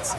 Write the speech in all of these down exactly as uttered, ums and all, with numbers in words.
Platz.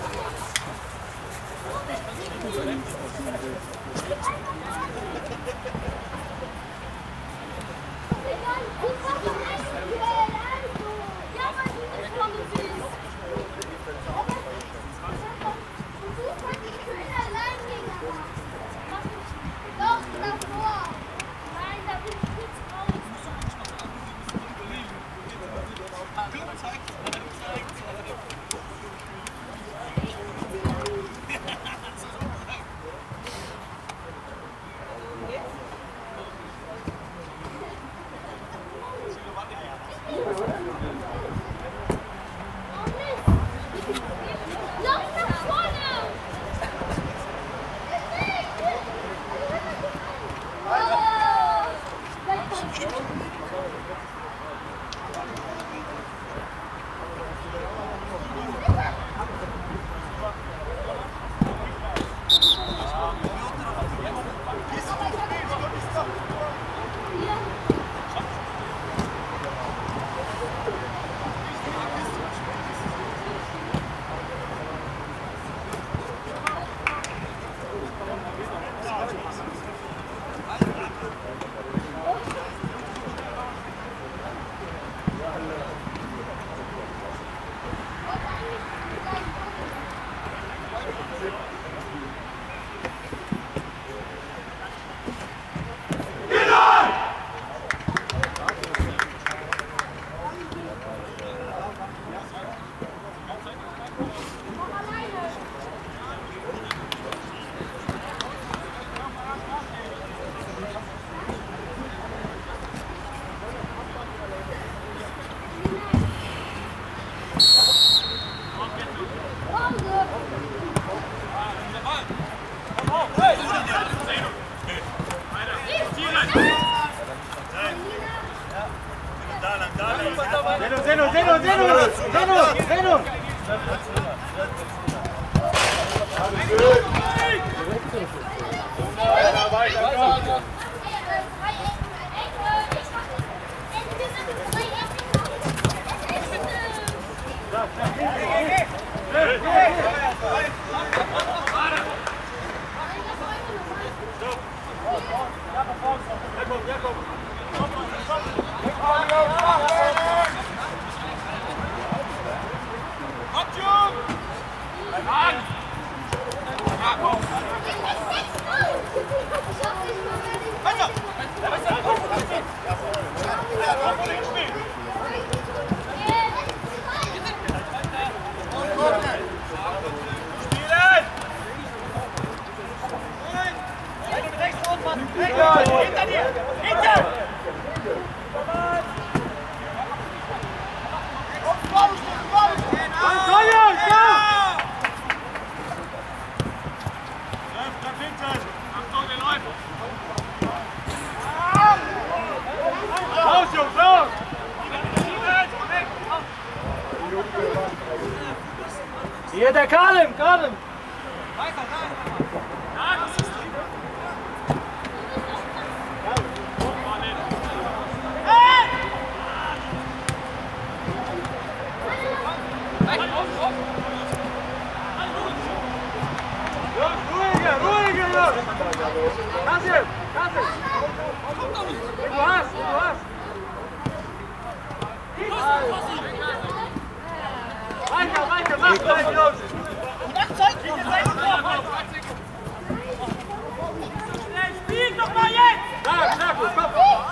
Zeno, Zeno, Zeno, Zeno, Zeno! Hier, der Kalim, Kalim! Ruhiger, ruhiger, Jungs! Kasim, Kasim! Du hast, du hast! Weiter, weiter, mach gleich, Jungs! Spiel doch mal jetzt! Stark, stark, komm!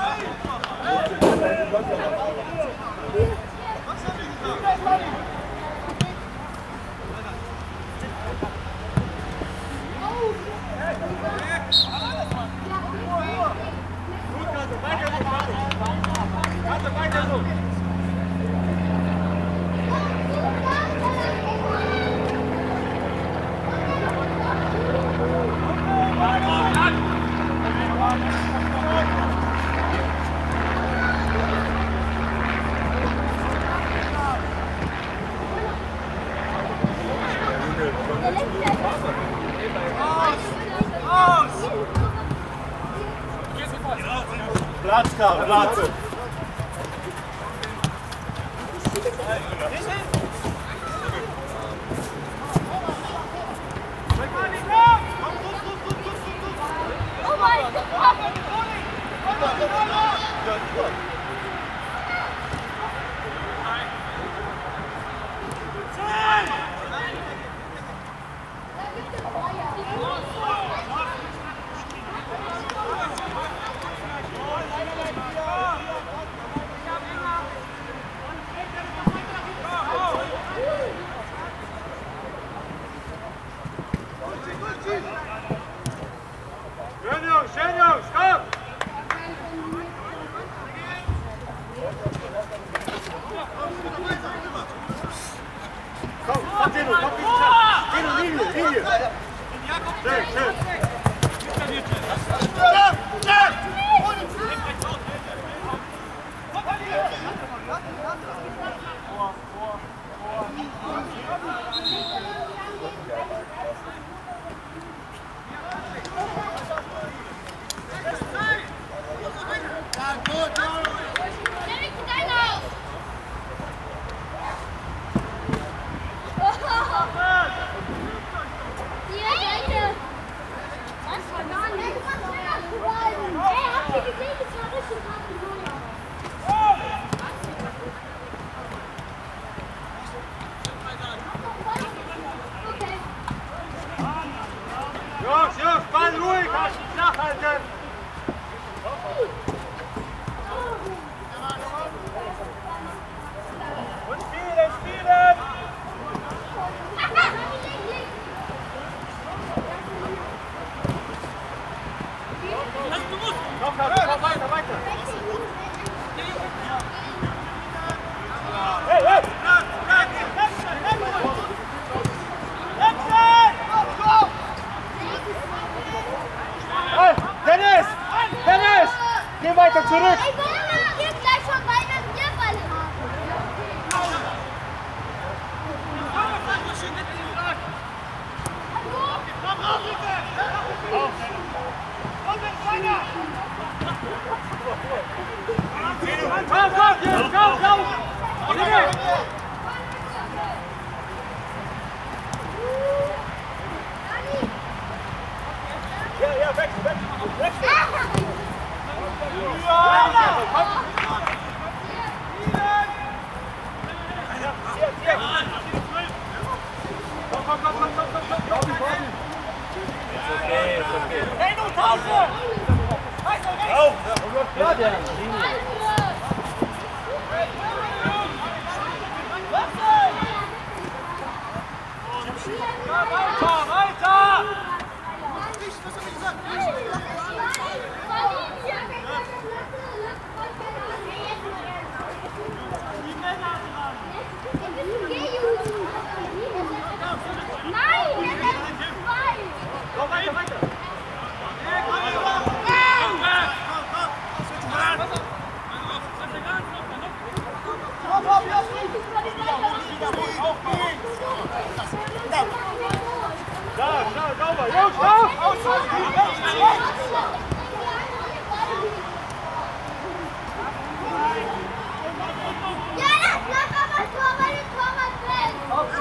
Platz, Karl, Platz! Komm, Dino, komm, Dino, Linie, Linie. Schön, schön. Jungs, Jungs, Ball ruhig, flach halten! Und spielen, spielen! Komm, komm, komm, weiter, weiter! Hey, hey! Hey, Dennis! Dennis! Geh weiter zurück! Ich will gleich schon weiter Bierball haben. Komm, komm, Jungs, komm, komm! Ja, ja, weg, weg, weg! Ja! Komm! Komm, komm, komm, komm, komm, komm, komm, komm, komm! Okay, ist okay. Hey, du Taufe! Auf! Ja, der Linie. Weiter, weiter! Nein, Komm, weiter, weiter! Da, schau, sauber! Jungs, schau! Ja, das bleibt aber Tor, weil der Torwart fällt.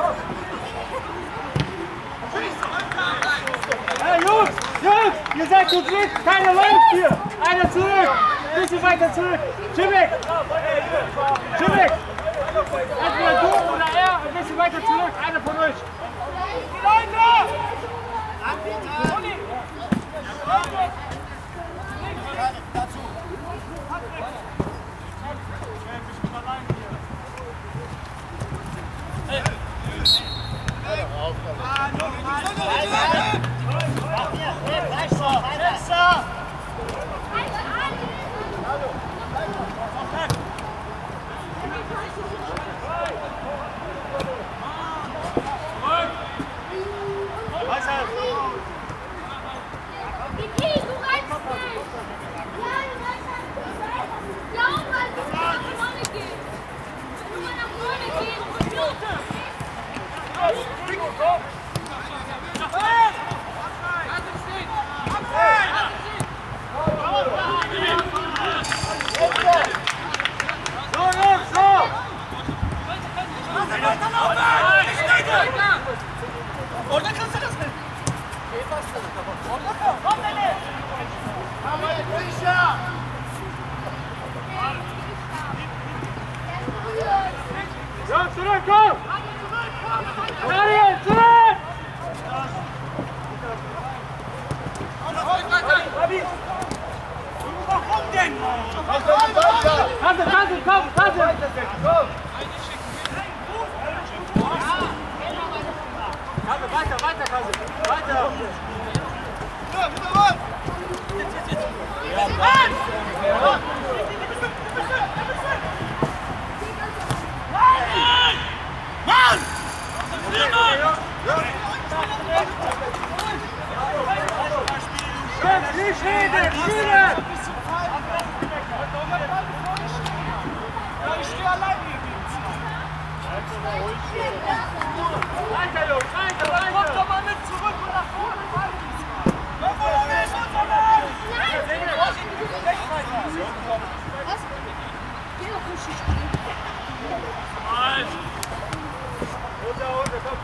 Hey, Jungs! Jungs! Ihr seid zu dritt! Keiner läuft hier! Einer zurück! Ein bisschen weiter zurück! Schimmig! Schimmig! Entweder du oder er, ein bisschen weiter zurück! Einer von euch! Leute! Oder kannst du das nicht? Geht das denn? Komm, Dennis! Aber sicher! Ja, zurück, komm! Daniel, zurück! Warum denn? Kasse, Kasse, komm, Kasse! Kasse, weiter, weiter, Kasse! Weiter! Ja, wieder ran! Mann! Mann! Jetzt nicht reden, spielen! Ich stehe allein hier. Weiter, Jungs, weiter, weiter! Kommt doch mal mit zurück und nach vorne rein! Komm mal mit, unser Mann! Was? Geh doch nicht spielen. Runter, runter, komm!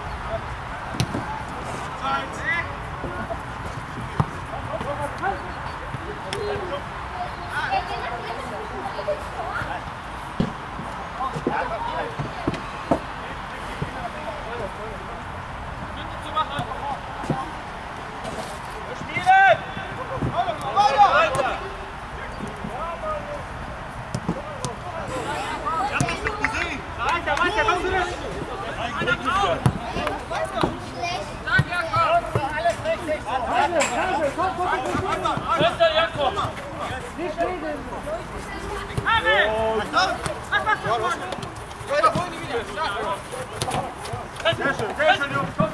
Sehr schön, sehr schön, Jungs, komm!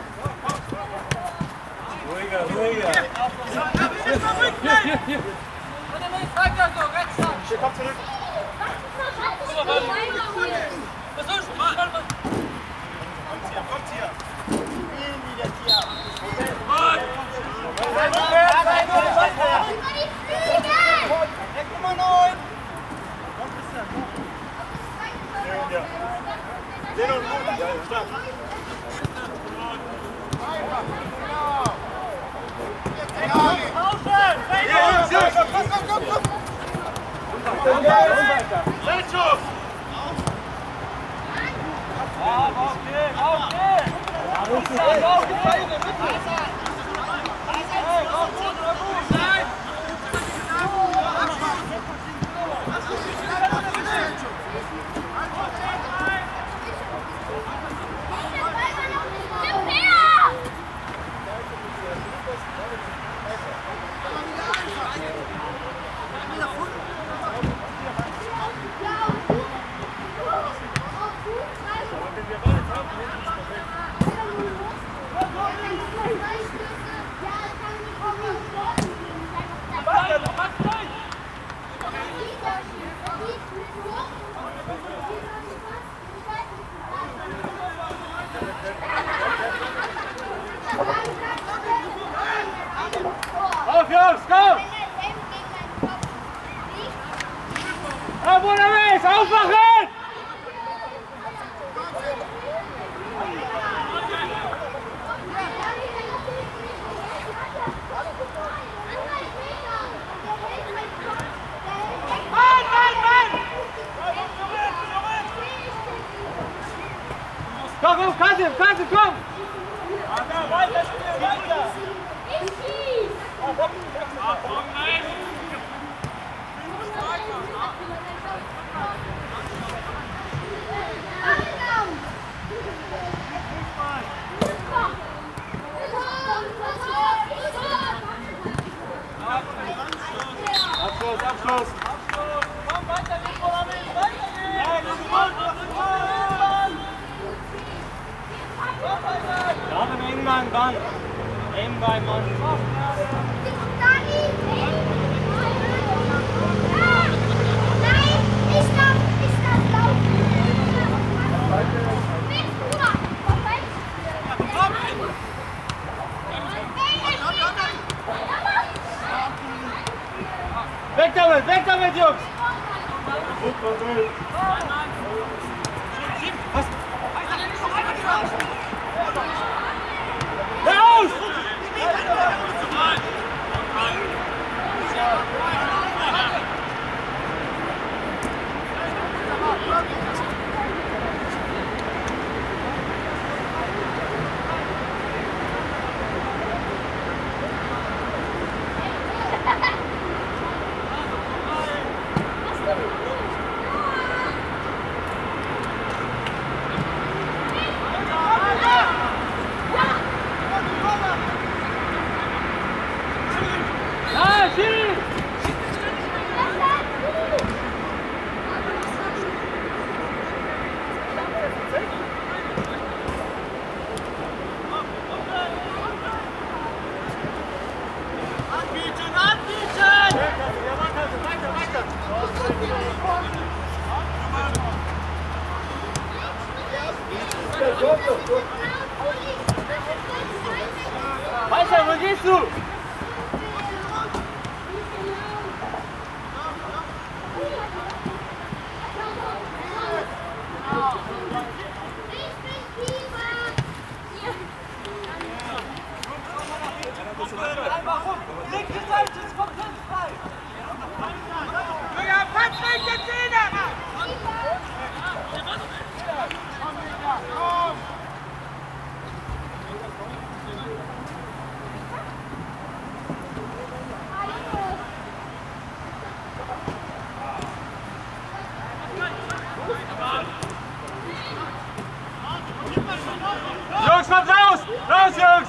Ruhiger, ruhiger! Hier, hier, hier! Hier, komm zurück! Kommt hier! Spielen die das hier! sechs Komma neun! Komm, Christian, komm! Ja. Sehen und gut, ja, stark! Seitschuss! Auf den, auf den! Auf die Beine, bitte! Auf, Jungs, komm! Auf unterwegs, aufwachen! Mann, Mann, Mann! Komm, komm, Kasim, Kasim, komm! Weiter, spielen, weiter! Abschluss, Abschluss! Komm, weiter, Nicola, weiter Ja, beim Engmann, Mann! Engmann, Mann! Weg damit, weg damit, Jungs! Gut, Kontrolle! Was? Raus! stehst du? Linke Seite, es kommt ganz frei. Ja, Patrick, jetzt sehen Jungs, kommt raus! Raus, Jungs!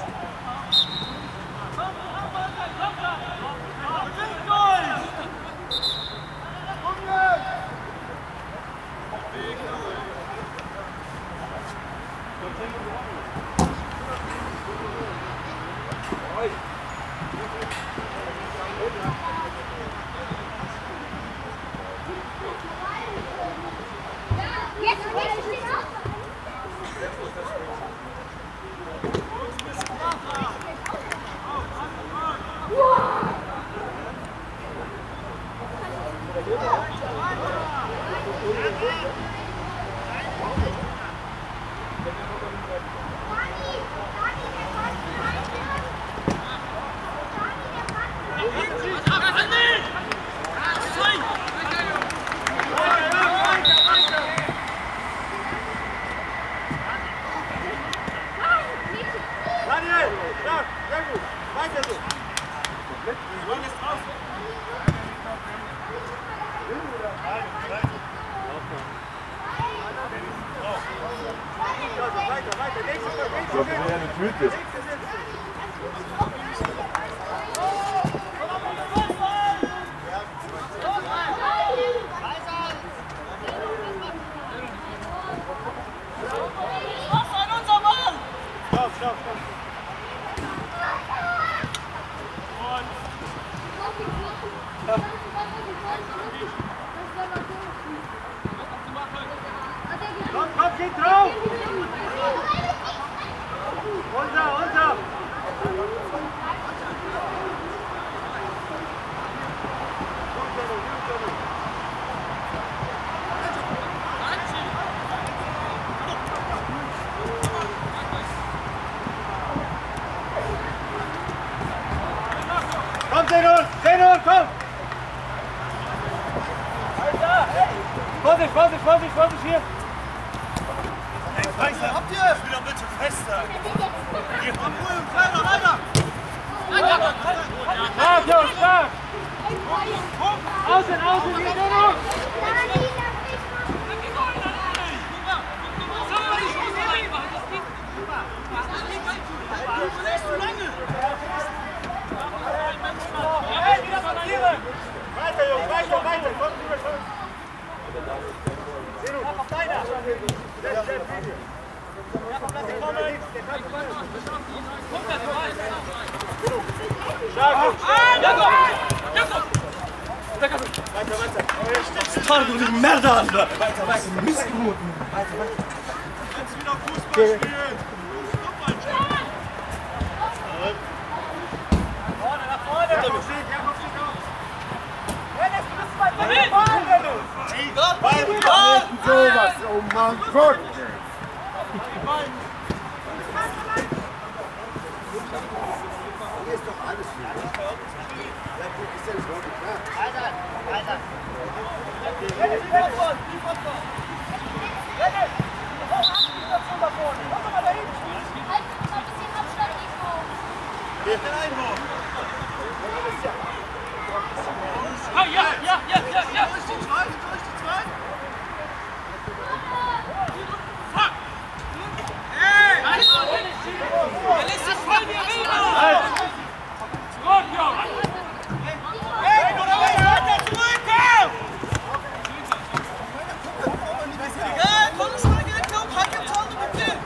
Komm, Zenon! Zenon, komm! Vorsicht, Vorsicht, Vorsicht, Vorsicht, hier! Weißer, habt ihr es? Wieder bitte fester! Hier, komm, Ruhe, weiter, weiter! Stark, Jungs, stark! Außen, außen, hier, Zenon! Weiter, Jungs, weiter, weiter! Komm, rüber, komm! Zenon, auf deiner! Jakob, lass ihn kommen! Kommt der vorbei! Stark, Jungs! Jakob! Jakob! Weiter, weiter! Stark, du Mörder, Alter! Weiter, weiter! Missgeburten! Weiter, weiter! Jetzt wieder Fußball spielen! Vorne, nach vorne! Jakob steht, Jakob steht auf! Dennis, du bist weit weg! Vorne, Dennis! Sowas, oh mein Gott! Hier ist doch alles für dich. Ja, gut, ist ja das Wort klar. Alter, Alter! Dennis, die Kopfball, die Kopfball! Dennis! Oh, Anspielstation da vorne! Komm doch mal da hin! Halt, ein bisschen Abstand, Nico. Hier, den Einwurf! Ah, ja, ja, ja, ja, ja! Durch die zwei, durch die zwei! Er lässt sich voll wie Arena! Zurück, Jungs! Hey, oder weiter, zurück, komm! Egal, komm, schlag ihn, komm, halt den Zaun mit dir!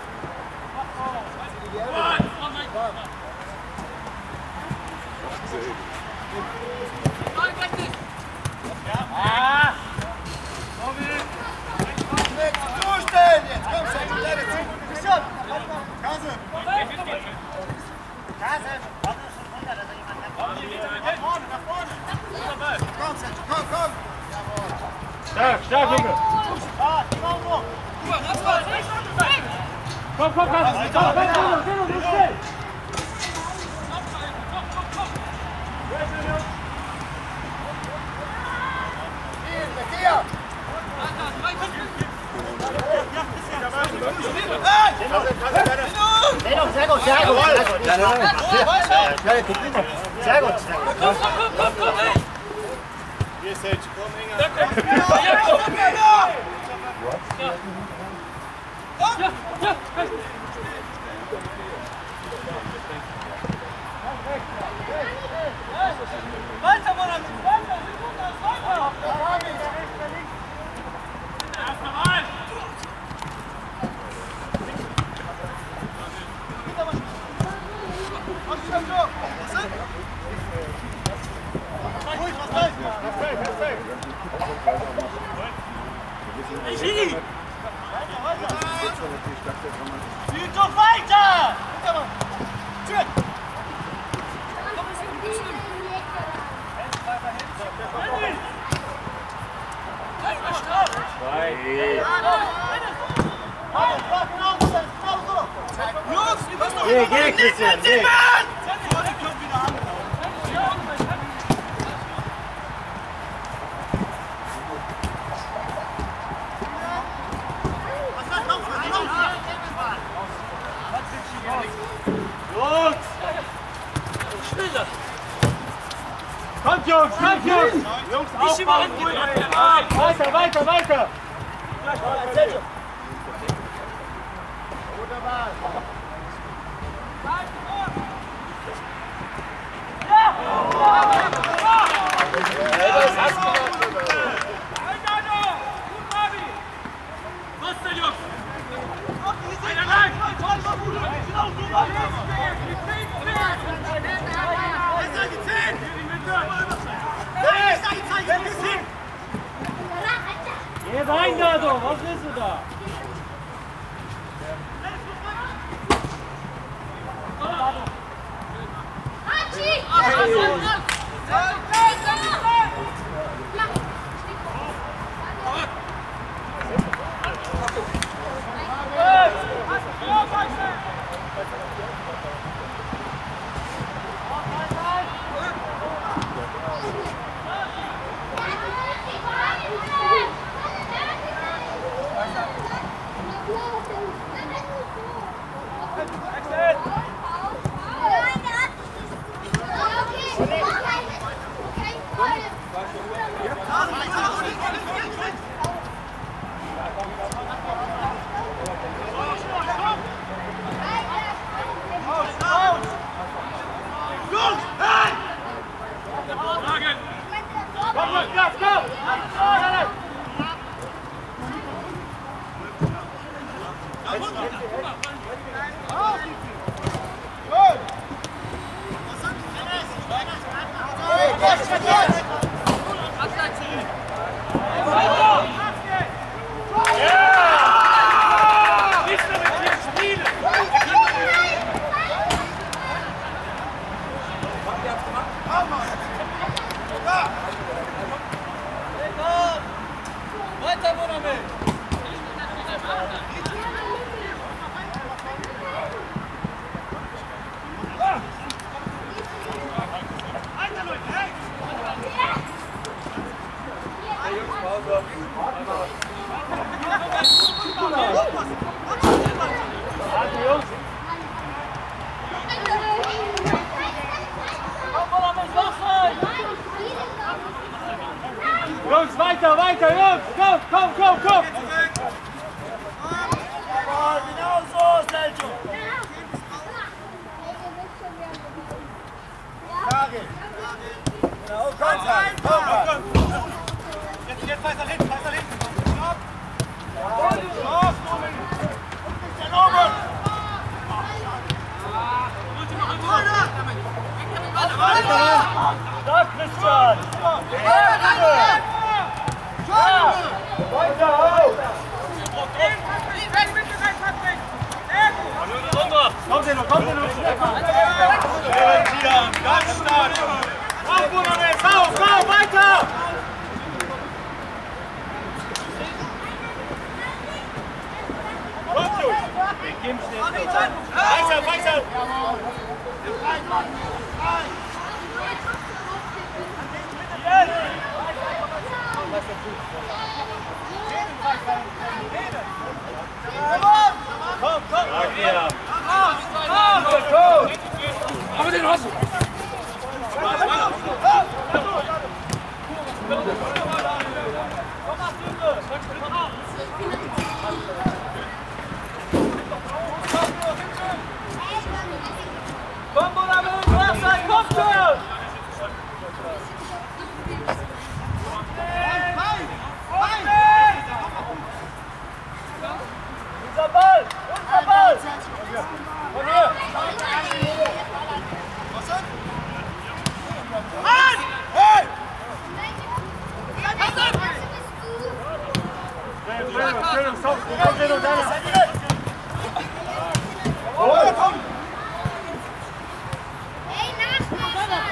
Ah! Durchstellen jetzt, komm, Schatz, bleib jetzt zu! Christian, Kase! Kase! Stark, stark, Junge! Komm, komm, komm! Komm, komm, komm, komm, komm, schnell! Sehr gut, sehr gut, sehr gut. Sehr gut, sehr gut. Komm, komm, komm, komm, komm, ey! Hier ist Selch, komm, Inga. Weiter, Mann, weiter! Weiter! Erster Mal! Schiri! Spielt doch weiter! Schön! Geh, geh, Christian, geh! Kommt, Jungs, kommt, Jungs! Jungs, aufbauen, ruhig! Weiter, weiter, weiter! Geh rein da doch, was willst du da? Weiter, Moname! Jungs, weiter, weiter, Jungs! Komm, komm, komm, komm! Genau so, Seljo! Genau, komm rein, komm rein! Jetzt, jetzt weiter hinten, weiter hinten! Stopp! Stopp, Domin! Der Norman! Da, Christian! Weiter auf! Komm, Seno, komm, Seno! Komm, Weiter, weiter! Komm, komm! Ja. Aber den hast du! Komm, Bruder, mit Wasser, komm schon! Unser Ball! Unser Ball! Von hier! An! Hey! Hey, Nachspeise!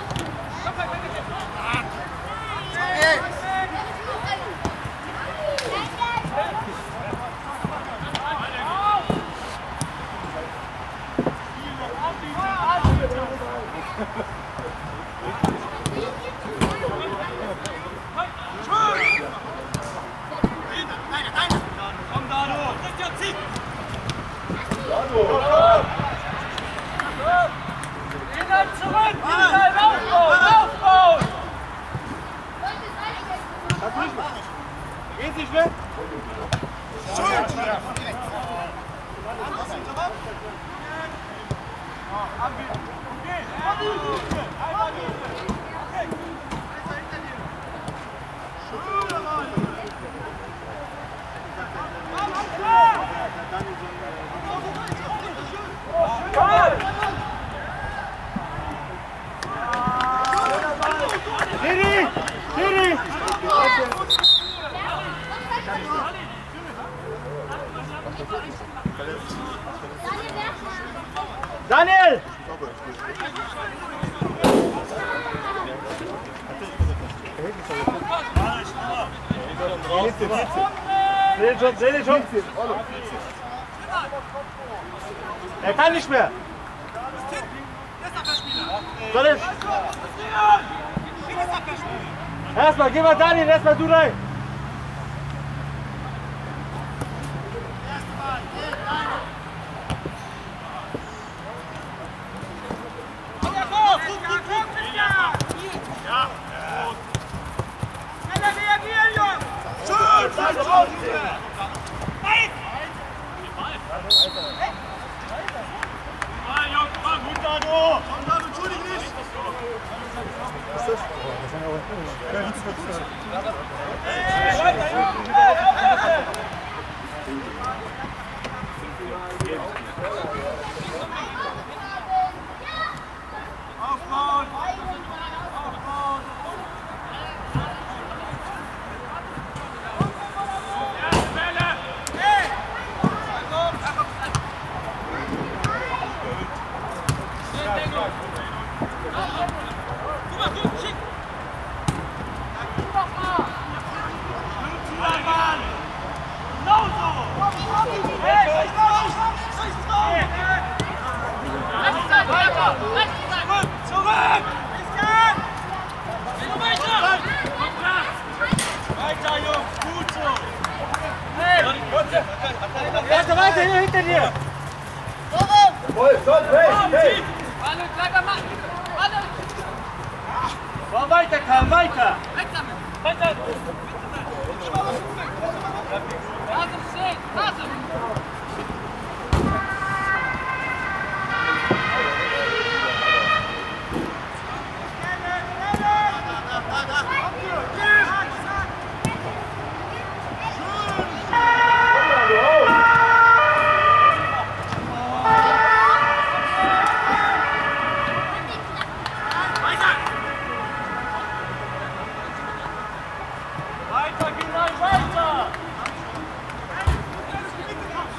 Komm, Dado! Christian, zieh! Wieder zurück! Wieder aufbauen! Aufbauen! Geht nicht weg? Didi! Didi! Daniel! Dreh schon, dreh schon. Er kann nicht mehr. Soll ich? Erstmal, geh mal Daniel, erstmal du rein. Weiter, weiter, hier hinter dir! Voll, soll, hey, hey! Komm weiter, Karl, weiter! Weiter! Weiter, Gilal, weiter!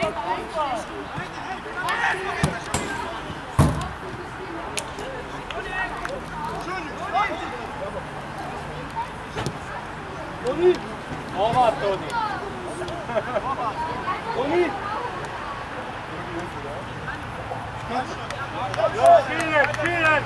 Toni! Torwart, Toni! Toni! Ja, spielen, spielen!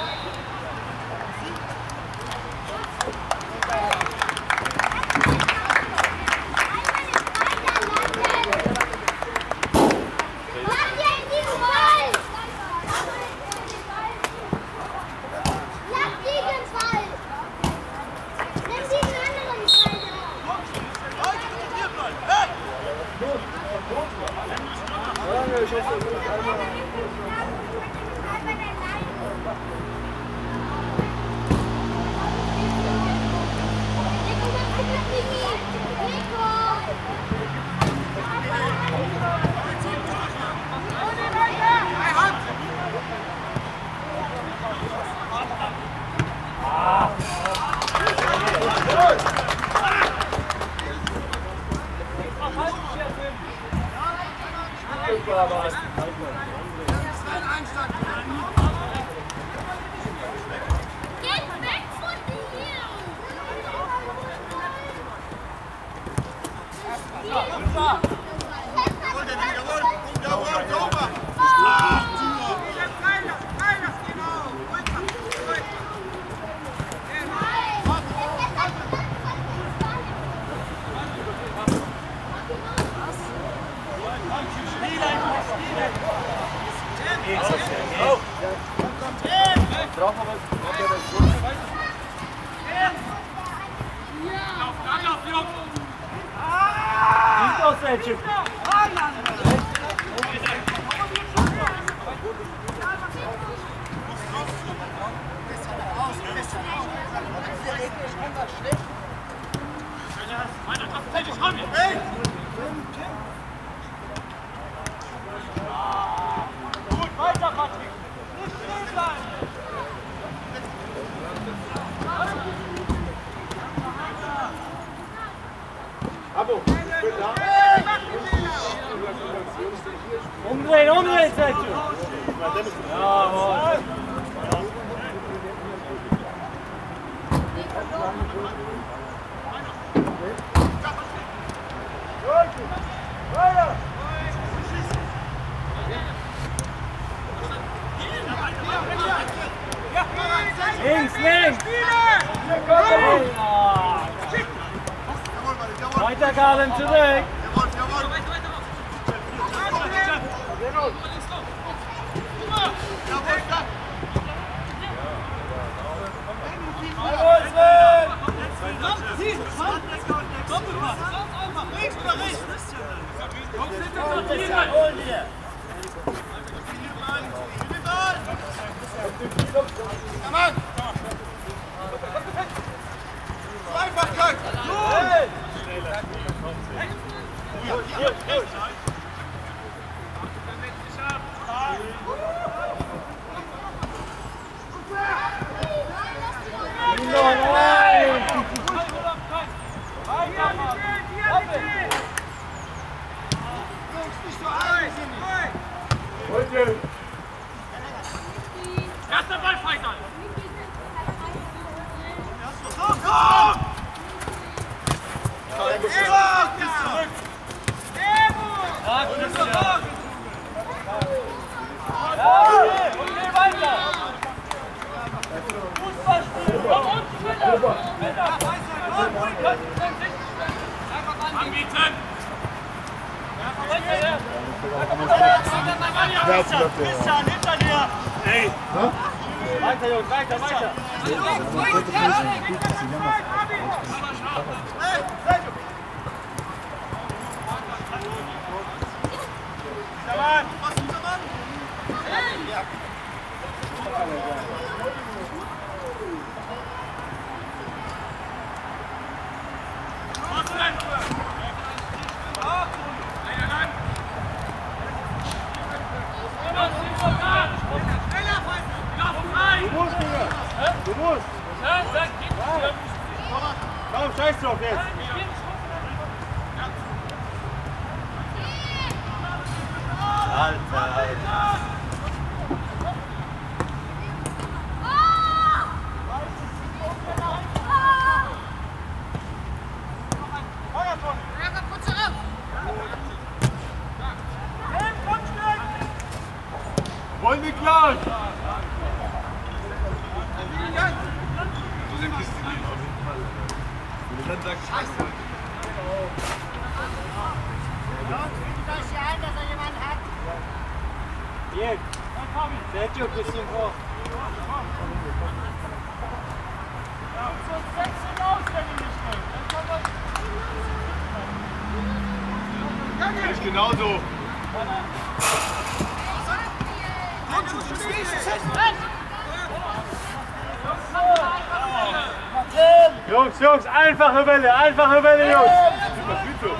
Umdrehen, umdrehen, Sergio! Jawohl! Links, links! Weiter, Galen, zurück! Links oder rechts? Einfachkeit! Erster Ball frei sein! Christian, hinter dir! Hey! Weiter, Jungs, weiter, weiter! Du musst! Komm, scheiß drauf jetzt! Jungs! So eine Kiste gehen auf jeden Fall. Wenn du dann sagst, Scheiße. Das hier ein, dass er jemanden hat. Jetzt! Seid ihr ein bisschen vor? Sonst setzt ihn aus, wenn ihr nicht wollt. Dann kann man... Ist genauso. Jungs, Jungs, einfache Welle, einfache Welle, Jungs! Super, Vito.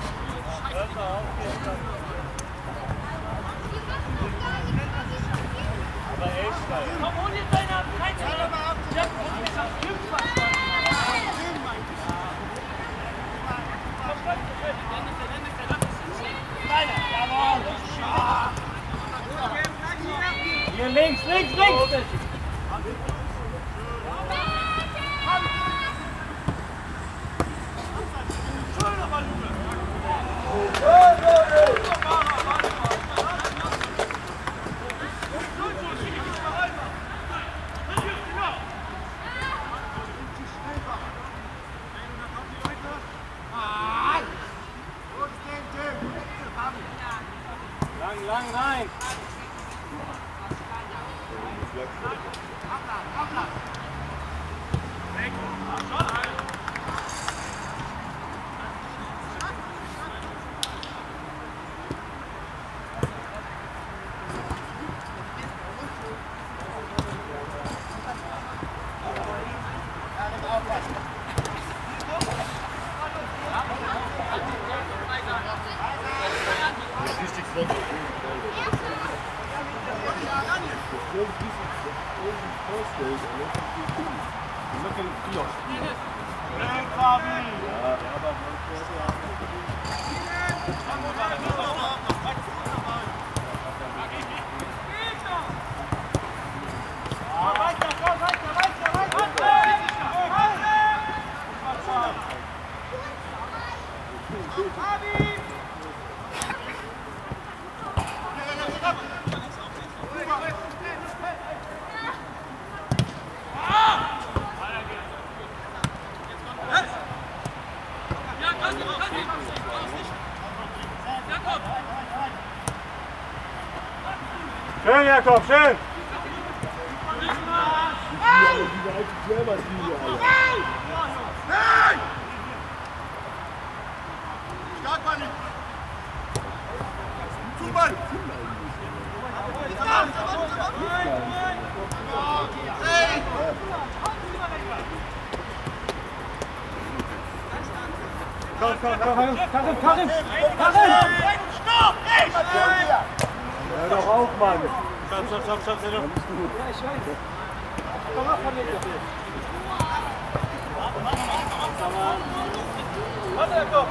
Komm, hol dir deine ab, kein Hier links, links, links! Lang, lang rein! Richtig flott. Hey, Fabi! Weiter, komm, weiter, weiter, weiter! Fabi! Schön, Jakob, schön! Stark, Manni! Zu, Mann! Komm, komm, komm, Karim, Karim, Karim! Karim! Stopp! Ich! Hör doch auf, Mann! Stopp, stopp, stopp, stopp, stopp. Ja, ich weiß. Komm mal von mir. Warte, Jakob!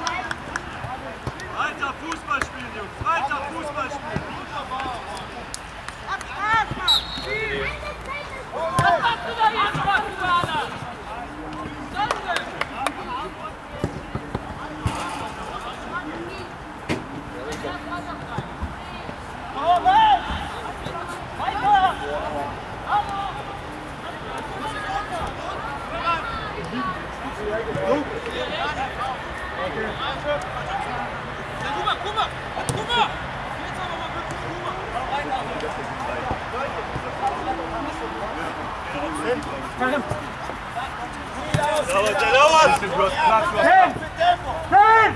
Weiter Fußball spielen, Jungs! Weiter Fußball spielen! Was machst du da jetzt, Mann? Dauert, der dauert! Nein! Nein!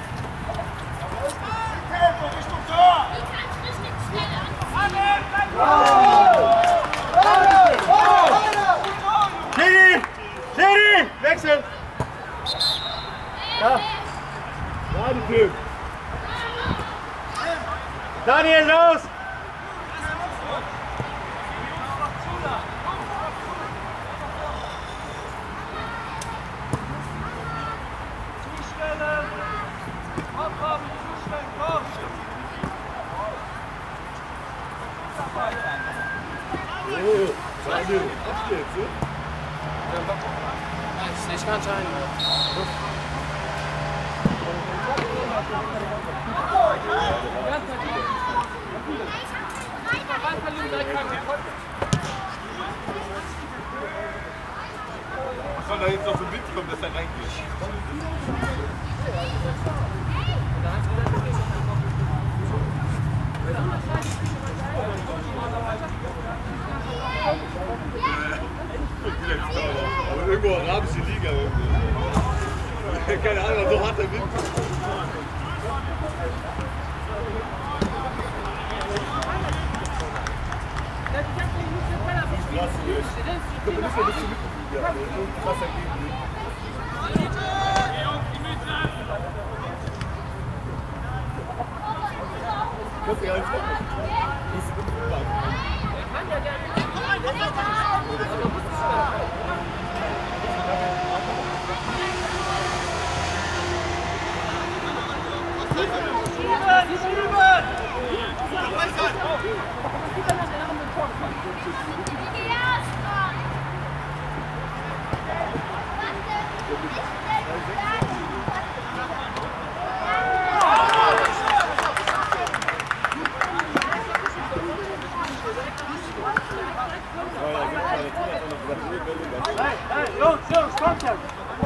Schiri! Schiri! Wechsel! Ja. Daniel, los! Ich kann sein. Soll da jetzt noch so mitkommen, dass er reingeht? Aber irgendwo arabische Liga. Keine Ahnung, so hart der Wind. Nein, nein, los, los, kommt jetzt!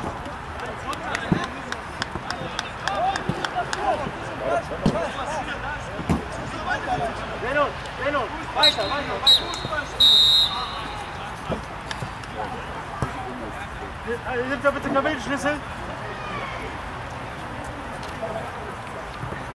Lennon, Lennon, weiter, weiter, weiter! Nimm doch bitte Kabinenschlüssel!